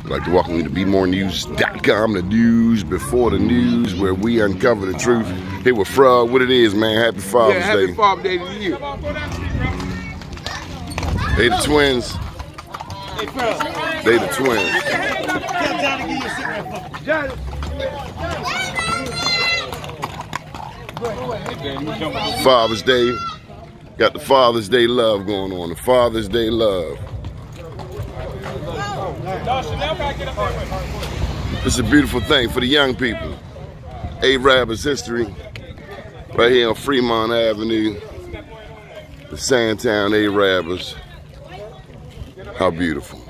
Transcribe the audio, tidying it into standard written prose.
I'd like to welcome you to BeMoreNews.com, the news before the news, where we uncover the truth. Here with Frog, what it is, man. Happy Father's Day. Happy Father's Day to you. They the twins. They the twins. Father's Day. Got the Father's Day love going on. The Father's Day love. It's a beautiful thing for the young people. Arab's history. Right here on Fremont Avenue. The Sandtown Arabs. How beautiful.